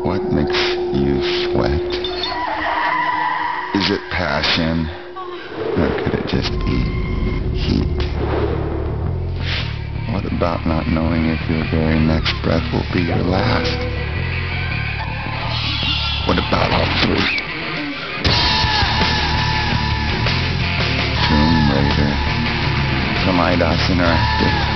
What makes you sweat? Is it passion? Or could it just be heat? What about not knowing if your very next breath will be your last? What about all three? Tomb Raider from IDOS Interactive.